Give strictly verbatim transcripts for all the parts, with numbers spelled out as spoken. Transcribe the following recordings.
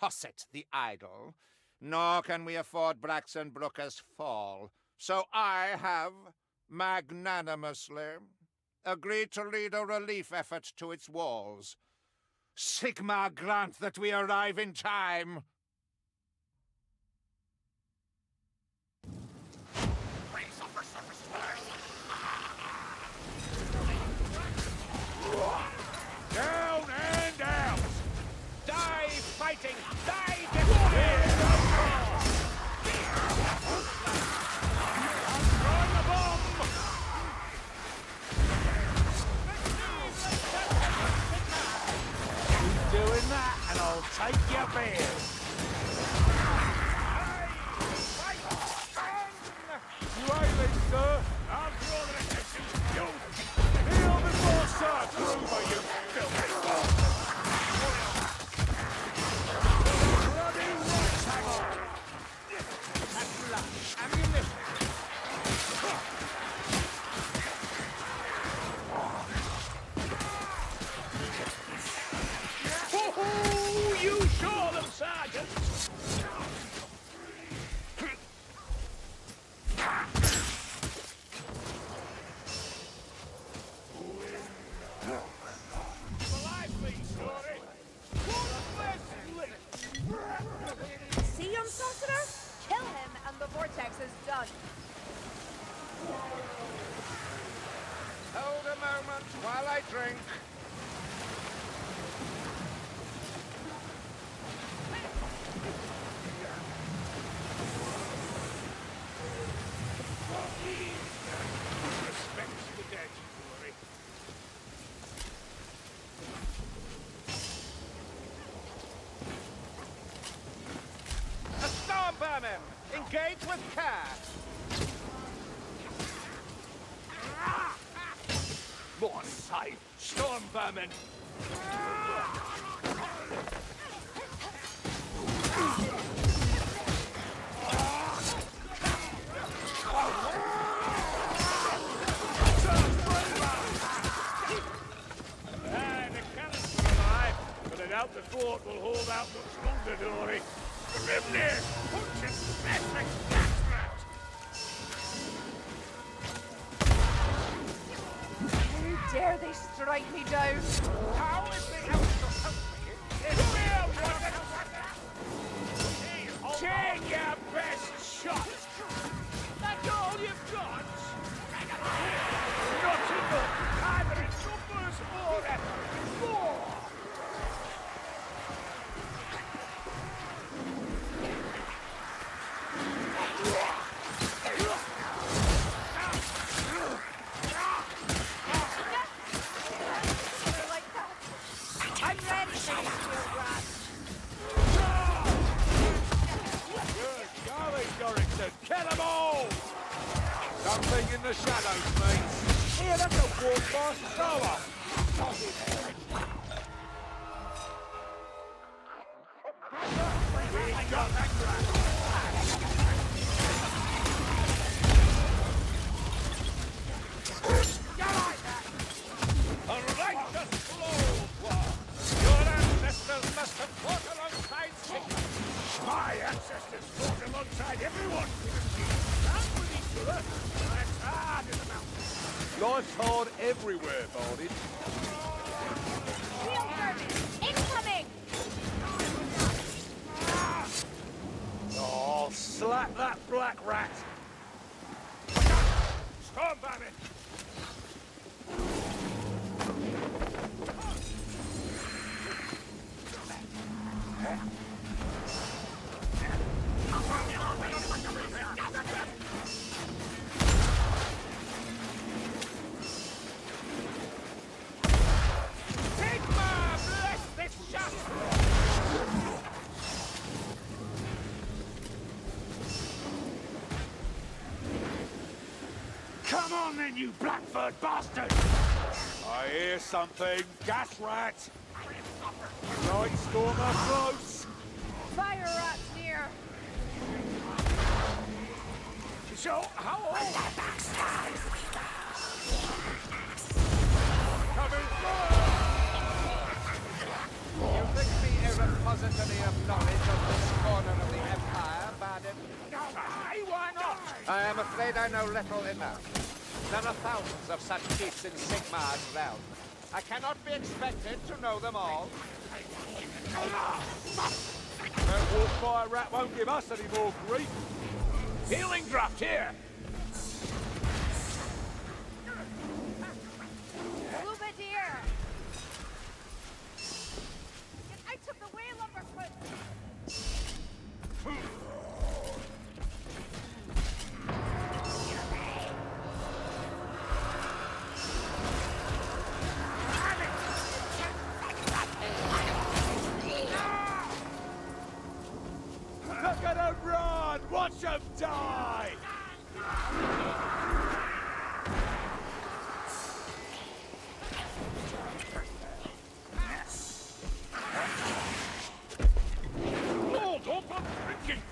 Cosset the idle, nor can we afford Braxton Brooker's fall. So I have, magnanimously, agreed to lead a relief effort to its walls. Sigma grant that we arrive in time! Down and out! Die fighting! Die defending! I'm throwing the bomb! Keep doing that and I'll take your beers. You ailing, sir? I'm drawing attention. You kneel before Sir Trooper, you filthy bastard! Bloody right, hang on! Ammunition! Oh, you saw them, Sergeant! See him, Sorcerer? Kill him and the vortex is done. Hold a moment while I drink. Respect to the dead, Rory. A storm vermin! Engage with care! More safe! Storm vermin! Ah, the cannons are alive, but I doubt the fort will hold out much longer, Dory. Grimnir! Punch it! Epic blackrat! How dare they strike me down? How is the house to help me? Come here, Rocket! Take your best shot! That's all you've got? Not enough! Either it's numbers or more! Like that. I'm ready for this, dear Brad. Good golly, Dorrington! Kill them all! Something in the shadows, mate. Here, that's a walk past Solar. We got that rat. A righteous blow, war. Your ancestors must have fought alongside Sigma. My ancestors fought alongside everyone. And with each other. Life's hard in the mountains. Life's hard everywhere, Barney. Real vermin! Incoming! Oh, slap that black rat. Storm vermin! Sigma, bless this shot! Come on then, you Blackford bastard! I hear something. Gas rat! Right, Stormer, close! Fire rats near! So, how old? Coming through! You think me a repository of knowledge? afraid I know little enough. There are thousands of such chiefs in Sigmar's realm. I cannot be expected to know them all. That Wolfire rat won't give us any more grief. Healing draft here. Lumadier! Get out of the way, Lumberfoot! Look at him run! Watch him die! Hold up, I'm thinking!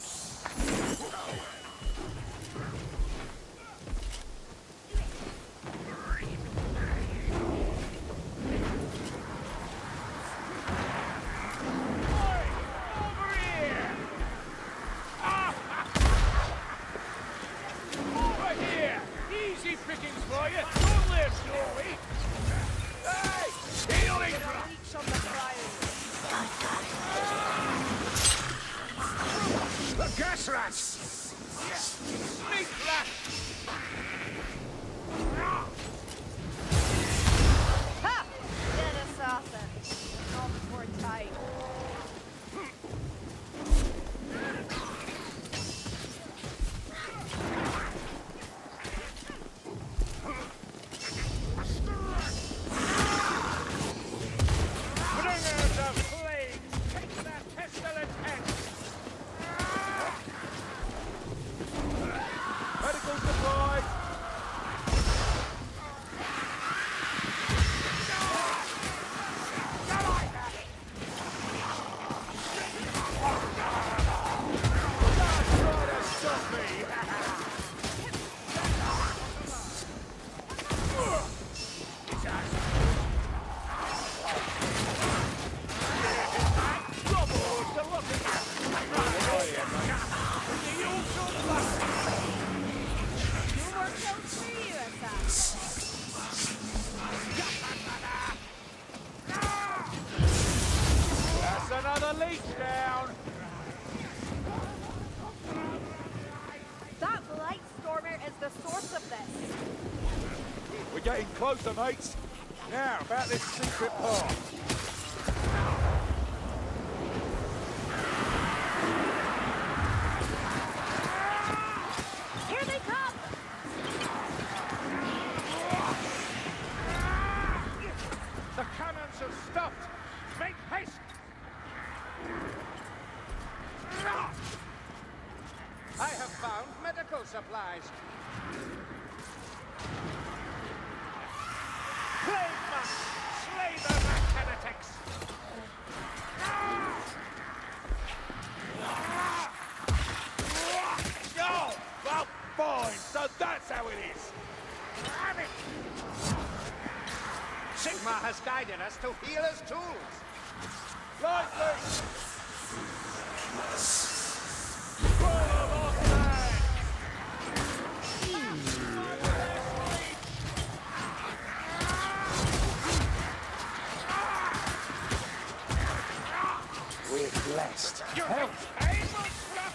Pickings for you! Don't live, Joey! Hey! Healing drop! Leech on the fire! The gas rats! Sneak rat! Ha! Dead assassin! Not before time. Another leech down! That Blight Stormer is the source of this. We're getting closer, mates. Now, about this secret path. Here they come! The cannons have stopped! Make haste! I have found medical supplies. Plague must slay the mechanetics! Oh, well, fine. So that's how it is. Damn it! Sigmar has guided us to healer's tools. Lightly! Full of offhand! We're blessed. Help! Able stuff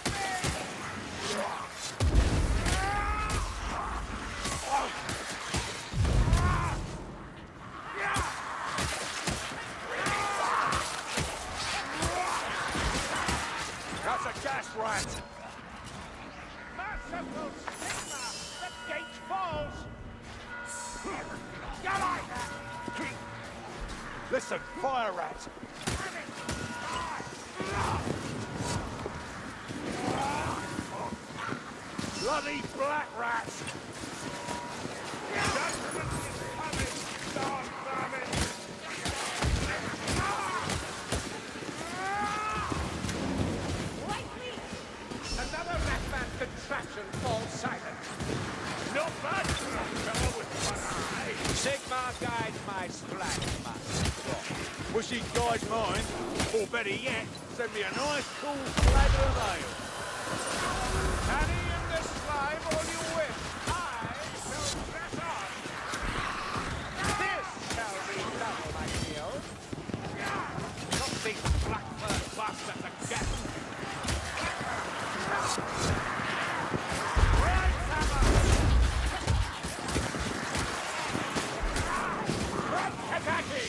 That's a gas rat! Merciful Sigmar! The gate falls! Come on! Listen, fire rat! Bloody black rat! Judgment is coming! Don't damn it! Lightly! Another Ratman contraption falls silent. Not bad for a fellow with one eye! Sigmar guides my splash master. Wish he'd guide mine, or better yet, send me a nice cool flagon of ale. Carry in this climb all you wish. I shall press on. This shall be double, my shield. Not these black-furred bastards again! Right hammer! Right, Kataki!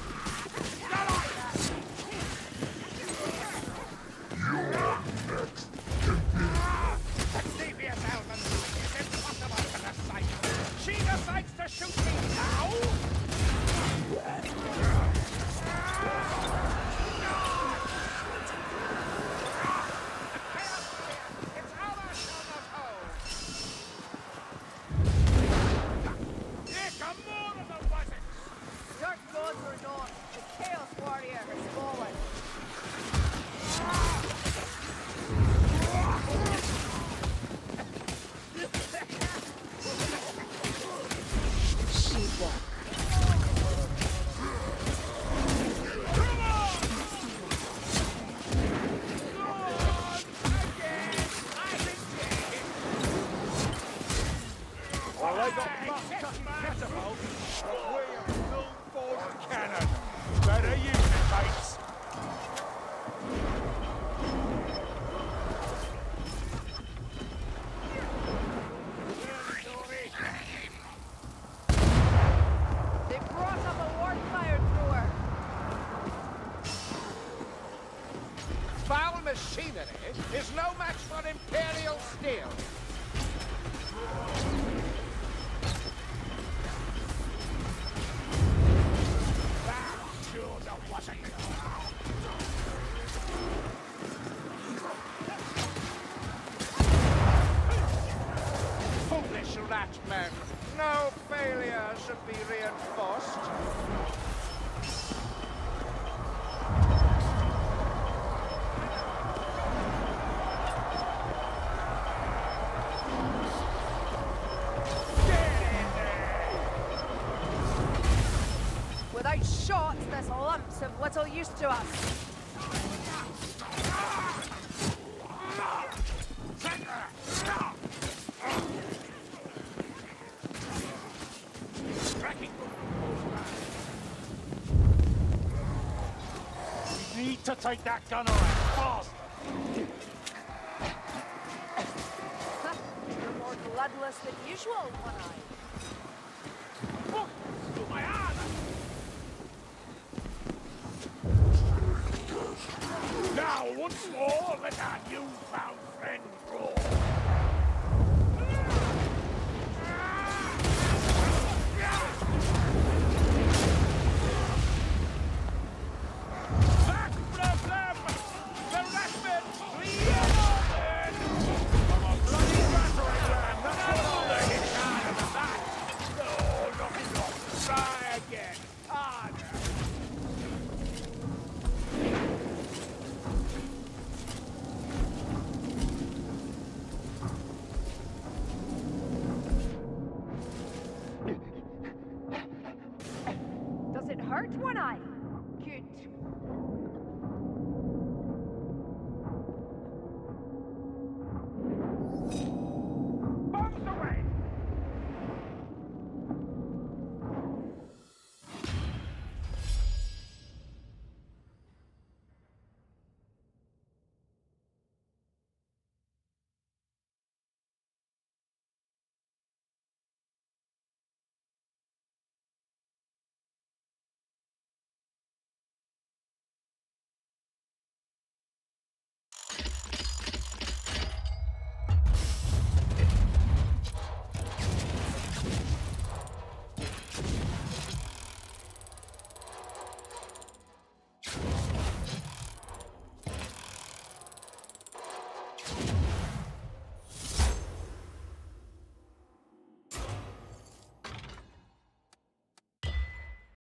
Devious Elven! It's impossible to decide! She decides to shoot me now? It's our son of home! Here come more of the Wazits! Dark gods are not. The Chaos Warrior has fallen. Sheepwalk. Well, they got much catapult, but we are full force cannon. Better use it, mates. They brought up a wardfire thrower. Foul machinery is no match for Imperial steel. Sure, that wasn't. Foolish rat men. No failure should be reinforced. Without shots, this lump's of little use to us. You need to take that gun around fast. You're more bloodless than usual, One-Eye. Look, through my arm. Now, once more, let our newfound friend